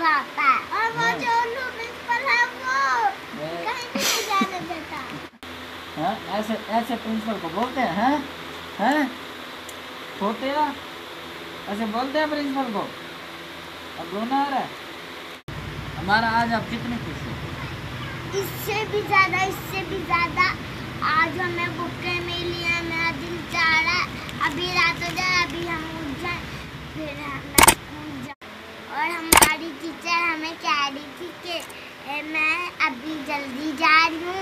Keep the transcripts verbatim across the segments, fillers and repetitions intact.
मजा आता है। और वो जो प्रिंसिपल है वो कहीं भी नहीं जाने देता। हाँ, ऐसे ऐसे प्रिंसिपल को बोलते हैं? हैं हैं छोटे ना ऐसे बोलते हैं प्रिंसिपल को? अब रोना आ रहा है हमारा। आज आप कितने खुश हो? इससे भी ज्यादा इससे भी ज्यादा आज हमें बुकें मिली हैं। मेरा दिल चाह रहा है अभी रात हो जाए, अभी हम उठ जाए, फिर मैं स्कूल जाऊँ। और हमारी टीचर हमें कह रही थी कि मैं अभी जल्दी जा रही हूँ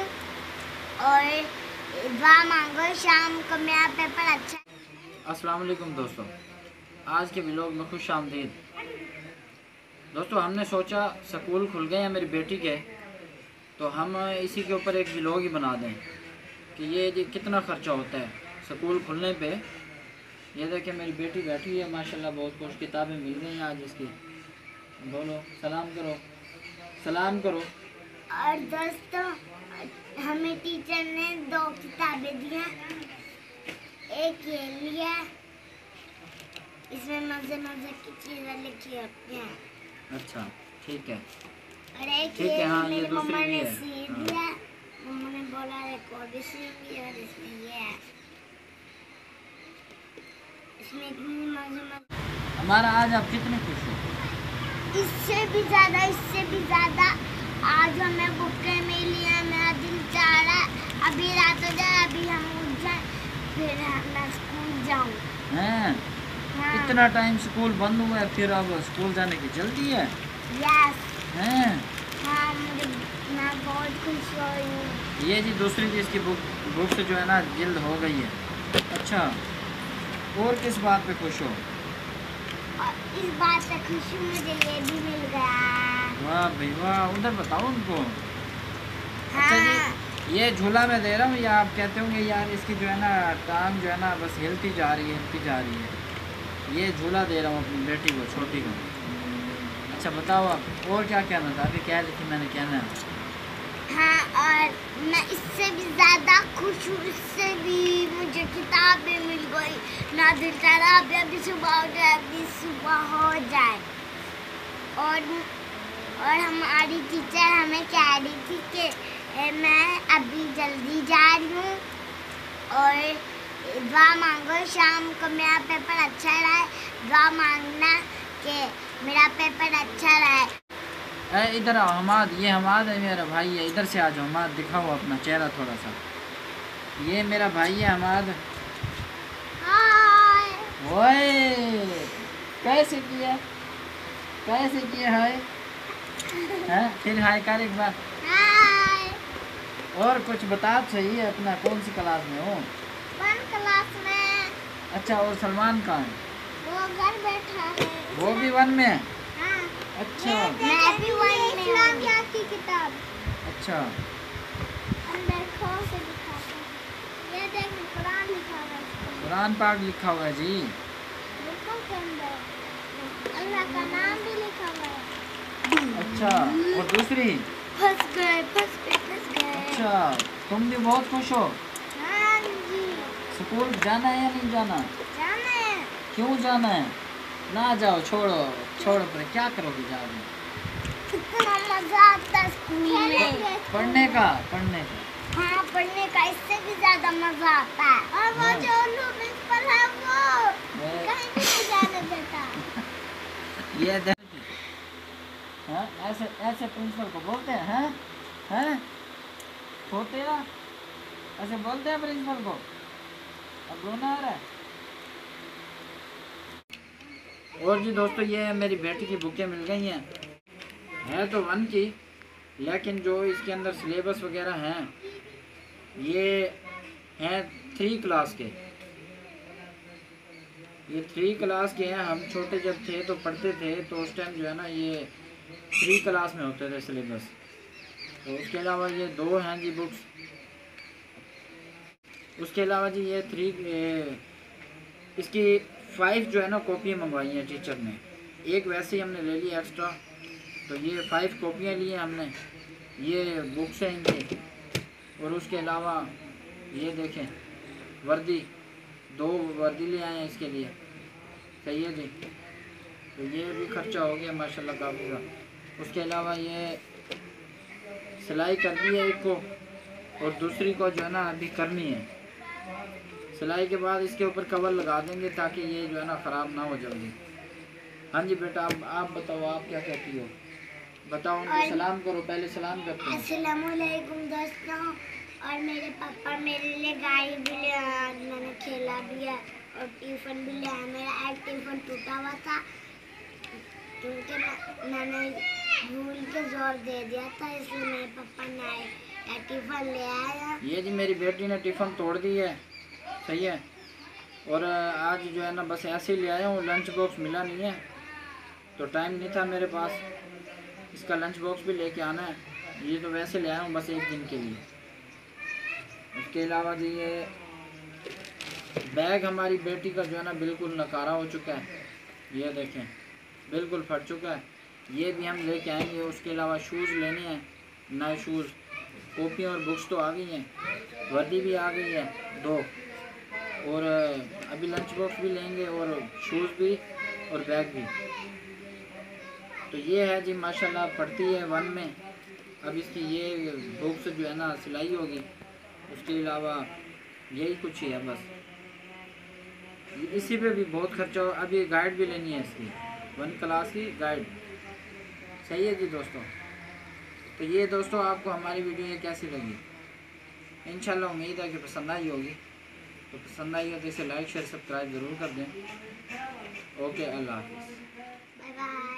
और दुआ मांगो शाम को मेरा पेपर अच्छा। अस्सलाम वालेकुम दोस्तों, आज के व्लॉग में खुश आमदीद। दोस्तों, हमने सोचा स्कूल खुल गए हैं मेरी बेटी के, तो हम इसी के ऊपर एक व्लॉग ही बना दें कि ये कितना ख़र्चा होता है स्कूल खुलने पे। ये देखिए मेरी बेटी बैठी है माशाल्लाह, बहुत कुछ किताबें मिल गई हैं आज इसकी। बोलो सलाम करो, सलाम करो। और दोस्तों, हमें टीचर ने दो किताबें दी हैं। एक ये लिया, इसमें मज़े मज़े की चीज़ें लिखी होती हैं। अच्छा ठीक है, और एक ठीक ये है। हाँ, ये मेरी दूसरी मम्मा भी ने है। सी हाँ। दिया। मम्मा ने बोला एक और भी सी दी और इसमें ये है। इसमें इतनी मज़े मज़े। हमारा आज आप कितने खुश हो? इससे भी ज़्यादा इससे भी ज़्यादा आज हमें बुकें मिली हैं। मेरा दिल चाह रहा है अभी रात हो जाए, अभी हम उठ जाए, फिर मैं स्कूल जाऊँ। हैं हाँ। इतना टाइम स्कूल बंद हुआ है, फिर अब स्कूल जाने की जल्दी है? यस। हैं हाँ, मुझे मैं बहुत खुश हो रही हूँ। ये जी दूसरी चीज़ की बुक बुक से जो है ना जल्द हो गई है। अच्छा, और किस बात पे खुश हो? और इस बात से खुशी मुझे ये भी मिल गया। वाह भाई वाह, उधर बताओ उनको। हाँ। अच्छा जी, ये झूला मैं दे रहा हूँ या आप कहते होंगे यार इसकी जो है ना टांग जो है ना बस हिलती जा रही है हिलती जा रही है। ये झूला दे रहा हूँ अपनी बेटी को, छोटी को। अच्छा बताओ आप और क्या कहना था? अभी कह रही थी मैंने कहना है। हाँ, और मैं इससे भी ज़्यादा खुश हूँ। इससे भी मुझे किताबें मिल गई। ना दिल चाह रहा अभी अभी सुबह हो जाए, अभी सुबह हो जाए। और और हमारी टीचर हमें कह रही थी कि मैं अभी जल्दी जा रही हूँ और दुआ मांगो शाम को मेरा पेपर अच्छा रहे। दुआ मांगना कि मेरा पेपर अच्छा रहे। ए इधर आओ हमाद, ये हमाद है मेरा भाई है। इधर से आ जाओ हमाद, दिखाओ अपना चेहरा थोड़ा सा। ये मेरा भाई है हमाद। हाय। ओए कैसे किया कैसे किया है? हैं फिर हाय कर एक बार। हाय। और कुछ बता सही है अपना, कौन सी क्लास में हो? वन क्लास में। अच्छा, और सलमान कहाँ है? वो घर बैठा है। वो भी वन में है? हाँ। अच्छा मैं भी वन में इस्लामियात की किताब। अच्छा अंदर खो से लिखा है। ये देख कुरान लिखा हुआ है। कुरान पाक लिखा हुआ है जी। बुकों के अंदर अल्लाह का नाम भी लिखा हुआ है। अच्छा, और दूसरी? फंस गए फंस गए फंस गए। अच्छा, तुम भी बहुत खुश हो? हाँ जी। स्कूल जाना है या नहीं जाना? जाना है। क्यों जाना है? ना जाओ, छोड़ो छोड़ो, पर क्या करोगे जाओगे? कितना मजा आता है स्कूल में। पढ़ने का पढ़ने का हाँ, पढ़ने का इससे भी ज्यादा मजा आता है। और वो हाँ। जो प्रिंसिपल है वो कहीं भी नहीं जाने देता। ये देख, हाँ, ऐसे ऐसे प्रिंसिपल को बोलते हैं? हैं हैं छोटे ना ऐसे बोलते हैं प्रिंसिपल को? अब रोना आ रहा है। और जी दोस्तों, ये मेरी बेटी की बुकें मिल गई हैं। है तो वन की, लेकिन जो इसके अंदर सिलेबस वगैरह हैं ये हैं थ्री क्लास के। ये थ्री क्लास के हैं। हम छोटे जब थे तो पढ़ते थे तो उस टाइम जो है ना ये थ्री क्लास में होते थे सिलेबस। तो उसके अलावा ये दो हैं जी बुक्स। उसके अलावा जी ये थ्री इसकी फाइव जो है ना कॉपियाँ मंगवाई हैं टीचर ने। एक वैसे ही हमने ले ली एक्स्ट्रा, तो ये फाइव कॉपियाँ ली हैं हमने। ये बुक्स हैं इनकी। और उसके अलावा ये देखें वर्दी, दो वर्दी ले आए हैं इसके लिए। सही है जी। तो ये भी खर्चा हो गया माशाल्लाह काफ़ी का। उसके अलावा ये सिलाई कर दी है एक को, और दूसरी को जो है ना अभी करनी है। सिलाई के बाद इसके ऊपर कवर लगा देंगे ताकि ये जो है ना ख़राब ना हो जल्दी। हाँ जी बेटा, आप आप बताओ, आप क्या कहती हो? बताओ, उनको सलाम करो, पहले सलाम करते हैं। अस्सलामुअलैकुम दोस्तों। और मेरे पापा मेरे लिए गाड़ी भी ले आए, मैंने खेला भी है और टिफ़िन भी ले आया। मेरा एक टिफ़िन टूटा हुआ था क्योंकि मैं, मैंने भूल के जोर दे दिया था, इसलिए मेरे पापा ने टिफ़िन ले आया। ये जी मेरी बेटी ने टिफ़िन तोड़ दी है, सही है। और आज जो है ना बस ऐसे ही ले आया हूँ, लंच बॉक्स मिला नहीं है तो टाइम नहीं था मेरे पास। इसका लंच बॉक्स भी लेके आना है, ये तो वैसे ले आया हूँ बस एक दिन के लिए। उसके अलावा जी ये बैग हमारी बेटी का जो है ना बिल्कुल नकारा हो चुका है, ये देखें बिल्कुल फट चुका है, ये भी हम लेके आएंगे। उसके अलावा शूज़ लेने हैं, नए शूज़, कॉपी और बुक्स तो आ गई हैं, वर्दी भी आ गई है दो, और अभी लंच बॉक्स भी लेंगे और शूज़ भी और बैग भी। तो ये है जी माशाल्लाह, पढ़ती है वन में। अब इसकी ये बुक्स जो है ना सिलाई होगी, उसके अलावा यही कुछ ही है बस। इसी पे भी बहुत खर्चा हो। अब ये गाइड भी लेनी है इसकी, वन क्लास की गाइड, सही है जी दोस्तों। तो ये दोस्तों आपको हमारी वीडियो ये कैसी लगी? इंशाल्लाह उम्मीद है कि पसंद आई होगी। तो पसंद आई हो तो इसे लाइक शेयर सब्सक्राइब ज़रूर कर दें। ओके, अल्लाह हाफिज़। Bye bye.